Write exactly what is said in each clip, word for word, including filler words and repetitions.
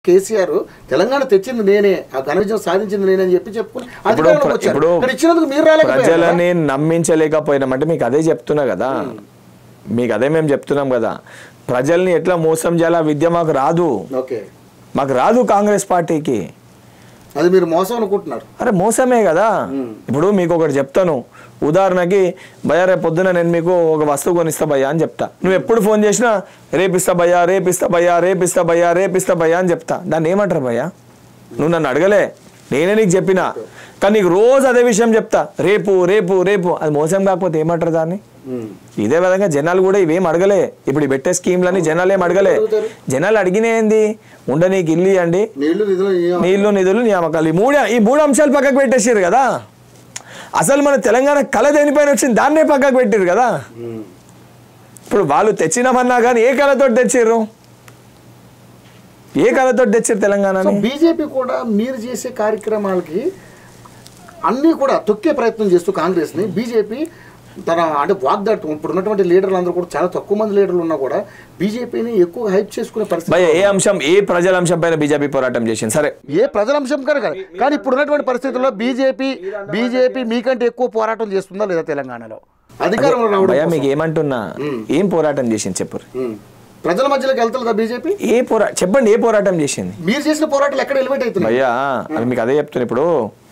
కేసీఆర్ తెలంగాణ తెచ్చింది నేనే, ఆ ఘన విజయం సాధించింది నేనే అని చెప్పి చెప్పుకుని ఇచ్చినందుకు మీరు ప్రజలని నమ్మించలేకపోయినామంటే మీకు అదే చెప్తున్నా కదా, మీకు అదే మేము చెప్తున్నాం కదా, ప్రజల్ని ఎట్లా మోసం చేయాలా విద్య మాకు రాదు, మాకు రాదు కాంగ్రెస్ పార్టీకి. అది మీరు మోసం అనుకుంటున్నారు. అరే మోసమే కదా. ఇప్పుడు మీకు ఒకటి చెప్తాను, ఉదాహరణకి భయ్యా రేపు పొద్దున నేను మీకు ఒక వస్తువు కొనిస్తా భయ్యా అని చెప్తా, నువ్వు ఎప్పుడు ఫోన్ చేసినా రేపిస్తా భయ్యా రేపిస్తా భయ్యా రేపిస్తా భయ్యా రేపిస్తా భయ్యా అని చెప్తా. దాన్ని ఏమంటారు భయ్యా? నువ్వు నన్ను అడగలే, నేనే నీకు చెప్పినా, కానీ నీకు రోజు అదే విషయం చెప్తా, రేపు రేపు రేపు. అది మోసం కాకపోతే ఏమంటారు దాన్ని? ఇదే విధంగా జనాలు కూడా ఇవేం అడగలే. ఇప్పుడు పెట్టే స్కీమ్లని జనాలు ఏం అడగలే. జనాలు అడిగినేంది, ఉండ నీకు ఇల్లు ఇవ్వండి, నీళ్లు నిధులు నియామకాలు, ఈ మూడు ఈ మూడు అంశాలు పక్కకు పెట్టేసారు కదా. అసలు మన తెలంగాణ కళ దేనిపైన వచ్చింది దాన్నే పక్కకు పెట్టారు కదా. ఇప్పుడు వాళ్ళు తెచ్చినామన్నా కానీ ఏ కళతో తెచ్చారు, ఏ కళతో తెచ్చారు తెలంగాణ? బీజేపీ కూడా మీరు చేసే కార్యక్రమాలకి అన్నీ కూడా తొక్కే ప్రయత్నం చేస్తూ కాంగ్రెస్ని బీజేపీ తన అంటే వాగ్దాటం. ఇప్పుడు ఉన్నటువంటి లీడర్లు అందరూ కూడా చాలా తక్కువ మంది లీడర్లు ఉన్నా కూడా బీజేపీని ఎక్కువ హైప్ చేసుకునే పరిస్థితి. ఏ అంశం, ఏ ప్రజల అంశం పైన బీజేపీ పోరాటం చేసింది? సరే, ఏ ప్రజల అంశం కనుక, కానీ ఇప్పుడు ఉన్నటువంటి పరిస్థితుల్లో బీజేపీ బీజేపీ మీకంటే ఎక్కువ పోరాటం చేస్తుందా లేదా తెలంగాణలో అధికారంలో రావడం? మీకు ఏమంటున్నా, ఏం పోరాటం చేసింది చెప్పరు? ప్రజల మధ్యలోకి వెళ్తుందా బీజేపీ? ఏ పోరా చెప్పండి, ఏ పోరాటం చేసింది? మీరు చేసిన పోరాటాలు ఎక్కడ ఎలివేట్ అవుతున్నాయి? అయ్యా అది మీకు అదే చెప్తున్నా. ఇప్పుడు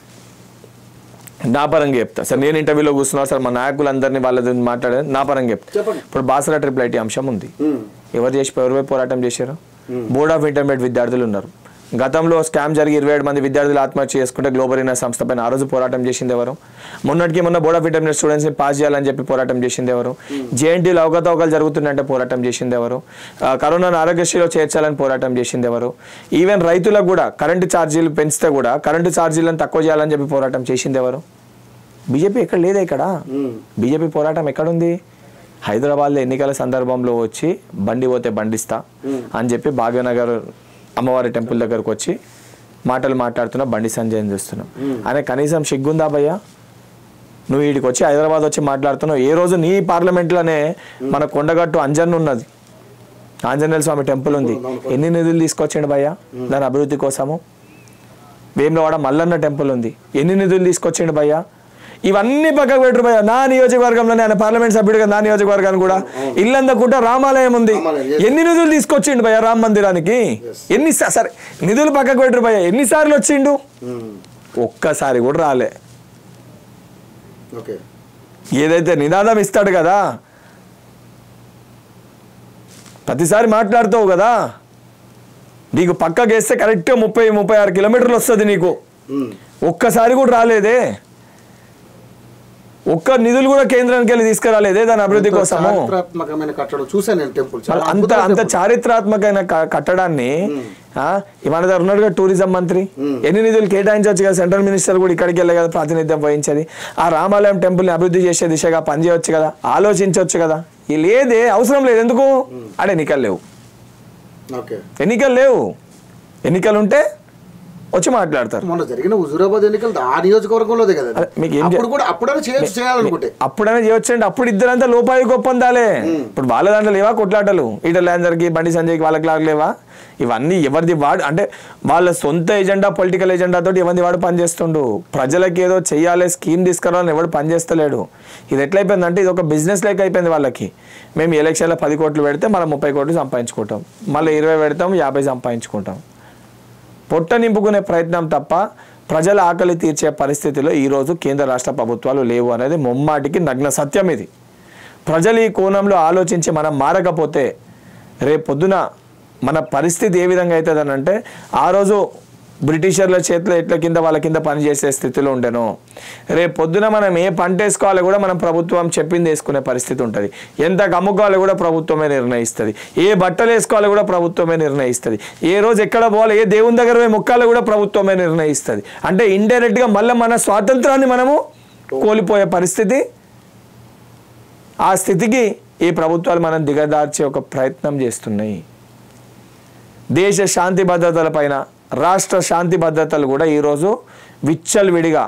నా పరంగా చెప్తా సార్, నేను ఇంటర్వ్యూలో కూర్చున్నా సార్, మా నాయకులందరినీ వాళ్ళ మాట్లాడేది నా పరంగా చెప్తా. ఇప్పుడు బాసరా ట్రిపుల్ ఐటీ అంశం ఉంది, ఎవరు చేసి ఎవరిపై పోరాటం చేశారు? బోర్డ్ ఆఫ్ ఇంటర్మీడియట్ విద్యార్థులు ఉన్నారు. గతంలో స్కామ్ జరిగి ఇరవై ఏడు మంది విద్యార్థులు ఆత్మహత్య చేసుకుంటే గ్లోబల్ ఇన్నర్ సంస్థ పైన ఆ రోజు పోరాటం చేసింది ఎవరు? మొన్నటికి మొన్న బోర్డ్ ఆఫ్ ఇంటర్మీడియట్ స్టూడెంట్స్ని పాస్ చేయాలని చెప్పి పోరాటం చేసింది ఎవరు? జేఎన్టీలో అవకతవకలు జరుగుతున్నాయంటే పోరాటం చేసింది ఎవరు? కరోనాను ఆరోగ్యశ్రీలో చేర్చాలని పోరాటం చేసింది ఎవరు? ఈవెన్ రైతులకు కూడా కరెంటు ఛార్జీలు పెంచితే కూడా కరెంటు ఛార్జీలను తక్కువ చేయాలని చెప్పి పోరాటం చేసింది ఎవరు? బీజేపీ ఎక్కడ లేదా ఇక్కడ. బీజేపీ పోరాటం ఎక్కడుంది? హైదరాబాద్లో ఎన్నికల సందర్భంలో వచ్చి బండి పోతే బండిస్తా అని చెప్పి భాగ్యనగర్ అమ్మవారి టెంపుల్ దగ్గరకు వచ్చి మాటలు మాట్లాడుతున్నా, బండి సంజయ్ చూస్తున్నాం. అనే కనీసం సిగ్గుందా భయ్యా? నువ్వు వీడికి వచ్చి హైదరాబాద్ వచ్చి మాట్లాడుతున్నావు. ఏ రోజు నీ పార్లమెంట్లోనే మన కొండగట్టు అంజన్ ఉన్నది, ఆంజనేయ స్వామి టెంపుల్ ఉంది, ఎన్ని నిధులు తీసుకొచ్చాడు భయ్యా దాని అభివృద్ధి కోసము? వేములవాడ మల్లన్న టెంపుల్ ఉంది, ఎన్ని నిధులు తీసుకొచ్చాడు భయ్యా? ఇవన్నీ పక్కకు పెట్టరు భయ్యా. నా నియోజకవర్గంలోనే ఆయన పార్లమెంట్ సభ్యుడిగా నా నియోజకవర్గాన్ని కూడా ఇల్లందకుంట రామాలయం ఉంది, ఎన్ని నిధులు తీసుకొచ్చిండు భయ్యా రామ మందిరానికి? ఎన్ని సరే నిధులు పక్కకు పెట్టరు భయ్యా, ఎన్నిసార్లు వచ్చిండు? ఒక్కసారి కూడా రాలే. ఏదైతే నినాదం ఇస్తాడు కదా, ప్రతిసారి మాట్లాడుతావు కదా, నీకు పక్కకు వేస్తే కరెక్ట్గా ముప్పై ముప్పై ఆరు కిలోమీటర్లు వస్తుంది నీకు, ఒక్కసారి కూడా రాలేదే. ఒక్క నిధులు కూడా కేంద్రానికి వెళ్ళి తీసుకురాలేదే దాని అభివృద్ధి కోసము. అంత అంత చారిత్రాత్మకమైన కట్టడాన్ని మన దగ్గర ఉన్నాడుగా టూరిజం మంత్రి, ఎన్ని నిధులు కేటాయించవచ్చు కదా, సెంట్రల్ మినిస్టర్ కూడా ఇక్కడికి వెళ్ళే కదా ప్రాతినిధ్యం వహించేది. ఆ రామాలయం టెంపుల్ని అభివృద్ధి చేసే దిశగా పనిచేయవచ్చు కదా, ఆలోచించవచ్చు కదా. లేదే, అవసరం లేదు. ఎందుకు? అంటే ఎన్నికలు లేవు, ఎన్నికలు లేవు. ఎన్నికలు ఉంటే వచ్చి మాట్లాడతారు. మొన్న జరిగిన హుజూరాబాద్ ఎన్నికలు ఆ నియోజకవర్గంలోదే కదా, అప్పుడైనా చేయాలనుకుంటే అప్పుడైనా చేయొచ్చు అండి. అప్పుడు ఇద్దరంతా లోపాయి ఒప్పందాలే. ఇప్పుడు వాళ్ళ దాంట్లో లేవా కొట్లాటలు? ఈటల రాజేందర్కి బండి సంజయ్కి వాళ్ళకి లాగా లేవా? ఇవన్నీ ఎవరిది వాడు అంటే వాళ్ళ సొంత ఎజెండా, పొలిటికల్ ఎజెండా తోటి ఎవరిది వాడు పనిచేస్తుండు. ప్రజలకి ఏదో చెయ్యాలి, స్కీమ్ తీసుకురావాలని ఎవడు పనిచేస్తలేడు. ఇది ఎట్లయిపోయిందంటే ఇది ఒక బిజినెస్ లెక్క అయిపోయింది వాళ్ళకి. మేము ఎలక్షన్లో పది కోట్లు పెడితే మనం ముప్పై కోట్లు సంపాదించుకుంటాం, మళ్ళీ ఇరవై పెడతాం యాభై సంపాదించుకుంటాం. పొట్ట నింపుకునే ప్రయత్నం తప్ప ప్రజల ఆకలి తీర్చే పరిస్థితిలో ఈరోజు కేంద్ర రాష్ట్ర ప్రభుత్వాలు లేవు అనేది ముమ్మాటికి నగ్న సత్యం. ఇది ప్రజలు ఈ కోణంలో ఆలోచించి మనం మారకపోతే రేపు పొద్దున మన పరిస్థితి ఏ విధంగా అవుతుంది అని అంటే, ఆ రోజు బ్రిటిషర్ల చేతిలో ఎట్ల కింద వాళ్ళ కింద పనిచేసే స్థితిలో ఉండేనో, రేపు పొద్దున మనం ఏ పంట వేసుకోవాలో కూడా మనం ప్రభుత్వం చెప్పింది వేసుకునే పరిస్థితి ఉంటుంది. ఎంత అమ్ముకోవాలో కూడా ప్రభుత్వమే నిర్ణయిస్తుంది. ఏ బట్టలు వేసుకోవాలో కూడా ప్రభుత్వమే నిర్ణయిస్తుంది. ఏ రోజు ఎక్కడ పోవాలి, ఏ దేవుని దగ్గర మొక్కాలో కూడా ప్రభుత్వమే నిర్ణయిస్తుంది. అంటే ఇండైరెక్ట్గా మళ్ళీ మన స్వాతంత్రాన్ని మనము కోల్పోయే పరిస్థితి. ఆ స్థితికి ఈ ప్రభుత్వాలు మనం దిగదార్చే ఒక ప్రయత్నం చేస్తున్నాయి. దేశ శాంతి భద్రతల పైన, రాష్ట్ర శాంతి భద్రతలు కూడా ఈరోజు విచ్చలవిడిగా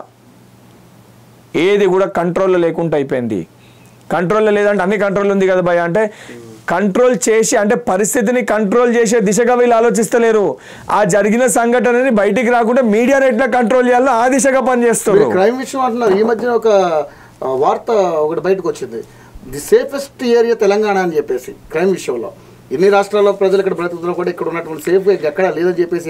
ఏది కూడా కంట్రోల్లో లేకుండా అయిపోయింది. కంట్రోల్లో లేదంటే అన్ని కంట్రోల్ ఉంది కదా భయ అంటే కంట్రోల్ చేసి అంటే పరిస్థితిని కంట్రోల్ చేసే దిశగా వీళ్ళు ఆలోచిస్తలేరు. ఆ జరిగిన సంఘటనని బయటికి రాకుండా మీడియాని ఎట్లా కంట్రోల్ చేయాలో ఆ దిశగా పనిచేస్తారు. క్రైమ్ విషయం అంటున్నారు. ఈ మధ్యన ఒక వార్త ఒకటి బయటకు వచ్చింది, ది సేఫెస్ట్ ఏరియా తెలంగాణ అని చెప్పేసి క్రైమ్ విషయంలో. ఎన్ని రాష్ట్రాల్లో ప్రజలు ఇక్కడ బ్రతుకుతున్నా కూడా ఇక్కడ ఉన్నటువంటి సేఫ్ ఎక్కడ లేదని చెప్పేసి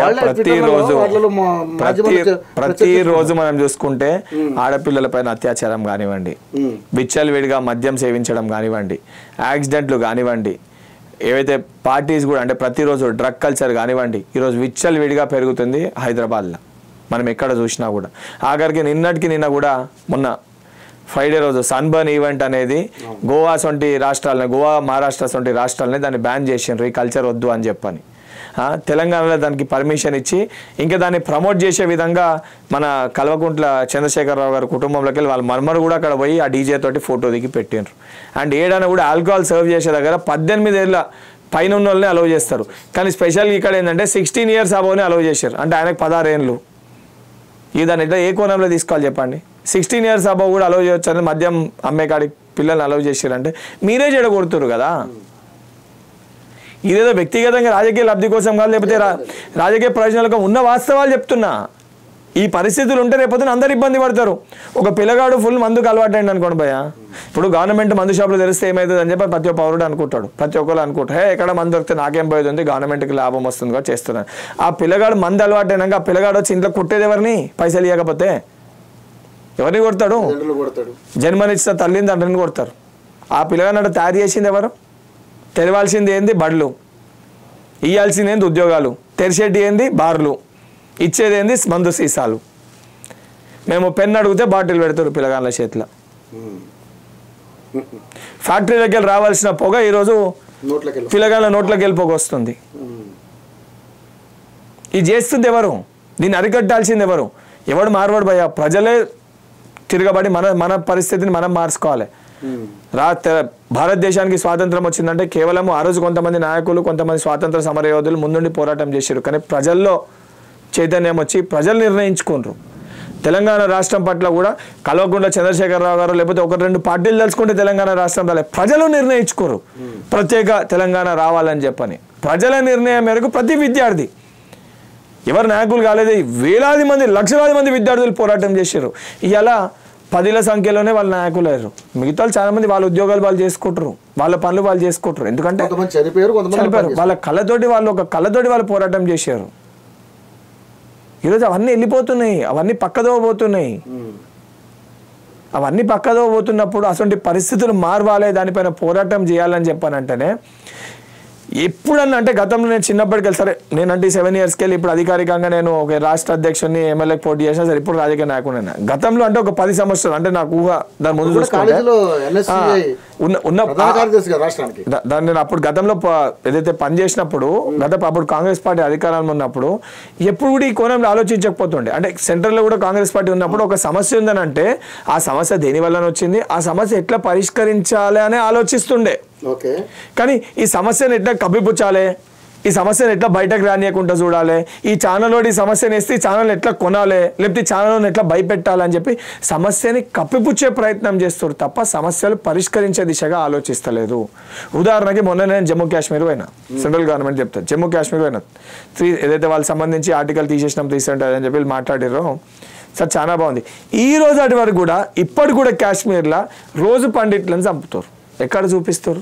ప్రతిరోజు మనం చూసుకుంటే ఆడపిల్లల పైన అత్యాచారం కానివ్వండి, విచ్చలవిడిగా మద్యం సేవించడం కానివ్వండి, యాక్సిడెంట్లు కానివ్వండి, ఏవైతే పార్టీస్ కూడా అంటే ప్రతిరోజు డ్రగ్ కల్చర్ కానివ్వండి, ఈరోజు విచ్చలవిడిగా పెరుగుతుంది హైదరాబాద్లో మనం ఎక్కడ చూసినా కూడా. ఆఖరికి నిన్నటికి నిన్న కూడా మొన్న ఫ్రైడే రోజు సన్బర్న్ ఈవెంట్ అనేది గోవా సొంటి రాష్ట్రాలని గోవా మహారాష్ట్ర సొంటి రాష్ట్రాలని దాన్ని బ్యాన్ చేసిండ్రు, ఈ కల్చర్ వద్దు అని చెప్పని. తెలంగాణలో దానికి పర్మిషన్ ఇచ్చి ఇంకా దాన్ని ప్రమోట్ చేసే విధంగా మన కల్వకుంట్ల చంద్రశేఖరరావు గారి కుటుంబంలోకి వెళ్ళి వాళ్ళ మర్మరు కూడా అక్కడ పోయి ఆ డీజే తోటి ఫోటో దిగి పెట్టిండ్రు. అండ్ ఏడైనా కూడా ఆల్కహాల్ సర్వ్ చేసే దగ్గర పద్దెనిమిది ఏళ్ళ పైన ఉన్న వాళ్ళని అలౌ చేస్తారు. కానీ స్పెషల్గా ఇక్కడ ఏంటంటే సిక్స్టీన్ ఇయర్స్ అబోవ్ని అలౌ చేశారు. అంటే ఆయనకు పదహారు ఏళ్ళు. ఇది దాన్ని ఇట్లా ఏ కోణంలో తీసుకోవాలి చెప్పండి. సిక్స్టీన్ ఇయర్స్ అబౌవ్ కూడా అలౌ చేయొచ్చు అని మద్యం అమ్మే కాడికి పిల్లల్ని అలౌ చేశారంటే మీరే చెడగొడుతున్నారు కదా. ఇదేదో వ్యక్తిగతంగా రాజకీయ లబ్ధి కోసం కాదు, లేకపోతే రాజకీయ ప్రయోజనాలకు ఉన్న వాస్తవాలు చెప్తున్నా. ఈ పరిస్థితులు ఉంటే రేపొద్దున అందరు ఇబ్బంది పడతారు. ఒక పిల్లగాడు ఫుల్ మందుకు అలవాటు అయింది అనుకోండి భయ, ఇప్పుడు గవర్నమెంట్ మందు షాపులు తెరిస్తే ఏమవుతుంది అని చెప్పి ప్రతి ఒక్క పౌరుడు అనుకుంటాడు, ప్రతి ఒక్కరు అనుకుంటారు, హే ఎక్కడ మందు దొరికితే నాకేం పోయింది, గవర్నమెంట్కి లాభం వస్తుంది కూడా చేస్తున్నాను. ఆ పిల్లగాడు మందు అలవాటు అయినాక ఆ పిల్లగాడు వచ్చి ఇంట్లో కుట్టేది ఎవరిని? పైసలు ఇవ్వకపోతే ఎవరిని కొడతాడు? జన్మనిచ్చిన తల్లిని తండ్రిని కొడతారు. ఆ పిల్లగాడు తయారు చేసింది ఎవరు? తెరవాల్సింది ఏంది? బడులు. ఇవ్వాల్సింది ఏంది? ఉద్యోగాలు. తెరిచేటి ఏంది? బార్లు. ఇచ్చేది ఏంది? మందు సీసాలు. మేము పెన్ అడిగితే బాటిల్ పెడతారు పిల్లగాళ్ళ చేతిలో. ఫ్యాక్టరీలోకి వెళ్ళి రావాల్సిన పొగ ఈరోజు పిల్లగాళ్ళ నోట్లోకి వెళ్ళి పొగ వస్తుంది. ఇది చేస్తుంది ఎవరు? దీన్ని అరికట్టాల్సింది ఎవరు? ఎవడు మారవాడు భయ్యా? ప్రజలే తిరగబడి మన మన పరిస్థితిని మనం మార్చుకోవాలి. రా భారతదేశానికి స్వాతంత్రం వచ్చిందంటే కేవలం ఆ రోజు కొంతమంది నాయకులు, కొంతమంది స్వాతంత్ర సమరయోధులు ముందుండి పోరాటం చేశారు. కానీ ప్రజల్లో చైతన్యం వచ్చి ప్రజలు నిర్ణయించుకుంటారు. తెలంగాణ రాష్ట్రం పట్ల కూడా కల్వకుంట్ల చంద్రశేఖరరావు గారు లేకపోతే ఒక రెండు పార్టీలు తెలుసుకుంటే తెలంగాణ రాష్ట్రం రాలే, ప్రజలు నిర్ణయించుకోరు ప్రత్యేక తెలంగాణ రావాలని చెప్పని. ప్రజల నిర్ణయం మేరకు ప్రతి విద్యార్థి, ఎవరు నాయకులు కాలేదు, వేలాది మంది లక్షలాది మంది విద్యార్థులు పోరాటం చేశారు. ఇలా పదిల సంఖ్యలోనే వాళ్ళ నాయకులు అయ్యారు. మిగతా చాలా మంది వాళ్ళ ఉద్యోగాలు వాళ్ళు చేసుకుంటారు, వాళ్ళ పనులు వాళ్ళు చేసుకుంటారు. ఎందుకంటే చనిపోయారు. వాళ్ళ కళ్ళతోటి వాళ్ళు ఒక కళ్ళతోటి వాళ్ళు పోరాటం చేశారు. ఈరోజు అవన్నీ వెళ్ళిపోతున్నాయి, అవన్నీ పక్కదో పోతున్నాయి. అవన్నీ పక్కదో పోతున్నప్పుడు అటువంటి పరిస్థితులు మారవాలి, దానిపైన పోరాటం చేయాలని చెప్పానంటేనే ఎప్పుడన్నా అంటే గతంలో నేను చిన్నప్పటికి వెళ్ళి సరే నేనంటే సెవెన్ ఇయర్స్కి వెళ్ళి ఇప్పుడు అధికారికంగా నేను ఒక రాష్ట్ర అధ్యక్షుడిని ఎమ్మెల్యేకి పోటీ చేసినా సరే ఇప్పుడు రాజకీయ నాయకుడు. గతంలో అంటే ఒక పది సంవత్సరాలు అంటే నాకు ఊహ దాని ముందు చూసుకుంటే ఉన్న ఉన్న దాన్ని నేను అప్పుడు గతంలో ఏదైతే పనిచేసినప్పుడు గత అప్పుడు కాంగ్రెస్ పార్టీ అధికారంలో ఉన్నప్పుడు ఎప్పుడు కూడా ఈ కోణంలో ఆలోచించకపోతుండే. అంటే సెంట్రల్లో కూడా కాంగ్రెస్ పార్టీ ఉన్నప్పుడు ఒక సమస్య ఉందని అంటే ఆ సమస్య దేని వల్ల వచ్చింది, ఆ సమస్య ఎట్లా పరిష్కరించాలి అని ఆలోచిస్తుండే. కానీ ఈ సమస్యను ఎట్లా కప్పిపుచ్చాలి, ఈ సమస్యను ఎట్లా బయటకు రానియకుండా చూడాలి, ఈ ఛానల్లో ఈ సమస్యను వేస్తే ఈ ఛానల్ ఎట్లా కొనాలి, లేకపోతే ఈ ఛానల్ని ఎట్లా భయపెట్టాలని చెప్పి సమస్యని కప్పిపుచ్చే ప్రయత్నం చేస్తారు తప్ప సమస్యలు పరిష్కరించే దిశగా ఆలోచిస్తలేదు. ఉదాహరణకి మొన్న నేను జమ్మూ కాశ్మీర్ పోయినా, సెంట్రల్ గవర్నమెంట్ చెప్తాను జమ్మూ కాశ్మీర్ పోయినా, త్రీ ఏదైతే వాళ్ళకి సంబంధించి ఆర్టికల్ తీసేసినాం తీసేంటారు అని చెప్పి మాట్లాడారో సార్ చాలా బాగుంది. ఈ రోజు అటు వరకు కూడా ఇప్పటి కూడా కాశ్మీర్లో రోజు పండిట్లను చంపుతారు. ఎక్కడ చూపిస్తారు?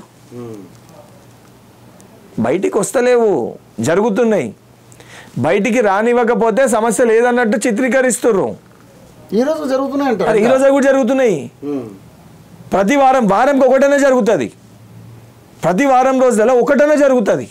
బయటికి వస్తలేవు, జరుగుతున్నాయి. బయటికి రానివ్వకపోతే సమస్య లేదన్నట్టు చిత్రీకరిస్తున్నారు. ఈరోజు జరుగుతున్నాయి, ఈరోజు కూడా జరుగుతున్నాయి. ప్రతి వారం వారంకి ఒకటనే జరుగుతుంది, ప్రతి వారం రోజులలో ఒకటనే జరుగుతుంది.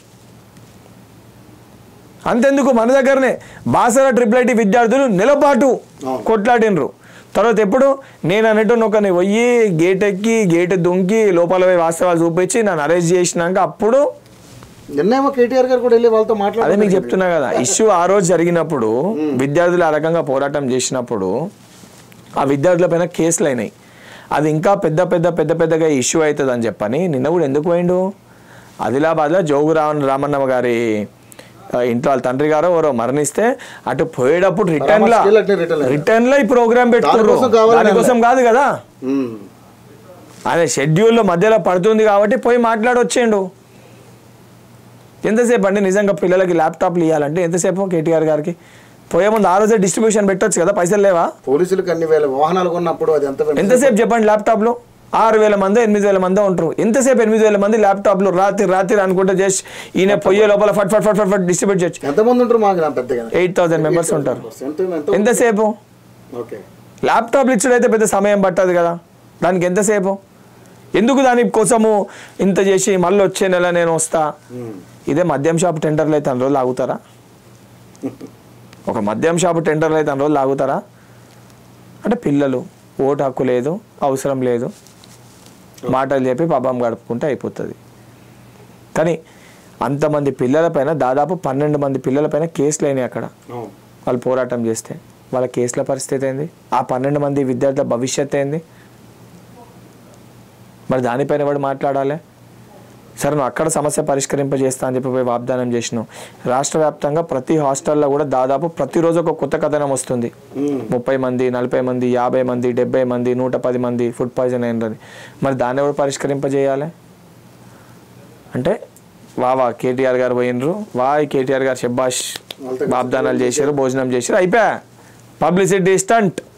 అంతెందుకు మన దగ్గరనే బాసర ట్రిపుల్ ఐటీ విద్యార్థులు నెలపాటు కొట్లాడినరు. తర్వాత ఎప్పుడు నేను అన్నట్టు ఒకరిని పోయి గేట్ ఎక్కి గేట్ దుంకి లోపల పోయి వాస్తవాలు చూపించి నన్ను అరెస్ట్ చేసినాక అప్పుడు కేటీఆర్ గారు కూడా వెళ్ళి వాళ్ళతో మాట్లాడారు. అదే మీకు చెప్తున్నా కదా, ఇష్యూ ఆ రోజు జరిగినప్పుడు విద్యార్థులు ఆ రకంగా పోరాటం చేసినప్పుడు ఆ విద్యార్థుల పైన కేసులు అయినాయి. అది ఇంకా పెద్ద పెద్ద పెద్ద పెద్దగా ఇష్యూ అవుతుంది అని చెప్పని నిన్న కూడా ఎందుకు పోయిండు? ఆదిలాబాద్లో జోగు రామన్ రామన్నమ్మ గారి ఇంట్లో వాళ్ళ తండ్రి గారు ఎవరో మరణిస్తే అటు పోయేటప్పుడు రిటర్న్ లా రిటర్న్ లో ఈ ప్రోగ్రామ్ పెట్టుకున్నారు. దానికోసం కాదు కదా, అదే షెడ్యూల్లో మధ్యలో పడుతుంది కాబట్టి పోయి మాట్లాడొచ్చేయండు. ఎంతసేపు అండి నిజంగా పిల్లలకి ల్యాప్టాప్లు ఇవ్వాలంటే ఎంతసేపు కేటీఆర్ గారికి? పోయే ముందు ఆ రోజే డిస్ట్రిబ్యూషన్ పెట్టొచ్చు కదా, పైసలు లేవా? పోలీసులకు అన్ని వేల వాహనాలు కొన్నప్పుడు అది ఎంత ఎంతసేపు చెప్పండి? ల్యాప్టాప్లో ఆరు వేల మంది ఎనిమిది వేల మంది ఉంటారు. ఎంతసేపు ఎనిమిది వేల మంది ల్యాప్టాప్లు రాత్రి రాత్రి అనుకుంటే చేసి ఈయన పొయ్యే లోపల ఫట్ ఫట్ ఫట్ ఫట్ ఫట్ డిస్ట్రిబ్యూట్ చేయొచ్చు. ఎంతమంది ఉంటారు? మాకు పెద్దగా ఎయిట్ థౌసండ్ మెంబర్స్ ఉంటారు. ఎంతసేపు? ల్యాప్టాప్లు ఇచ్చుడైతే పెద్ద సమయం పట్టదు కదా, దానికి ఎంతసేపు? ఎందుకు దానికోసము ఇంత చేసి మళ్ళీ వచ్చే నెల నేను వస్తా? ఇదే మద్యం షాప్ టెండర్లు అయితే అన్ని రోజులు ఆగుతారా? ఒక మద్యం షాపు టెండర్లు అయితే అన్ని రోజులు ఆగుతారా? అంటే పిల్లలు ఓటు హక్కు లేదు, అవసరం లేదు, మాటలు చెప్పి పాపం గడుపుకుంటే అయిపోతుంది. కానీ అంతమంది పిల్లలపైన దాదాపు పన్నెండు మంది పిల్లలపైన కేసులు అయినాయి అక్కడ. వాళ్ళు పోరాటం చేస్తే వాళ్ళ కేసుల పరిస్థితి ఏంది? ఆ పన్నెండు మంది విద్యార్థుల భవిష్యత్ ఏంది? మరి దానిపైన వాడు మాట్లాడాలి. సరే నువ్వు అక్కడ సమస్య పరిష్కరింపజేస్తా అని చెప్పి పోయి వాగ్దానం చేసినావు. రాష్ట్ర వ్యాప్తంగా ప్రతి హాస్టల్లో కూడా దాదాపు ప్రతిరోజు ఒక కొత్త కథనం వస్తుంది. ముప్పై మంది నలభై మంది యాభై మంది డెబ్బై మంది నూట పది మంది ఫుడ్ పాయిజన్ అయినది. మరి దాన్ని ఎవరు పరిష్కరింపజేయాలి? అంటే వా వా కేటీఆర్ గారు పోయినరు, వా కేటీఆర్ గారు షబ్బాష్ వాగ్దానాలు చేశారు, భోజనం చేశారు, అయిపోయా పబ్లిసిటీ స్టంట్.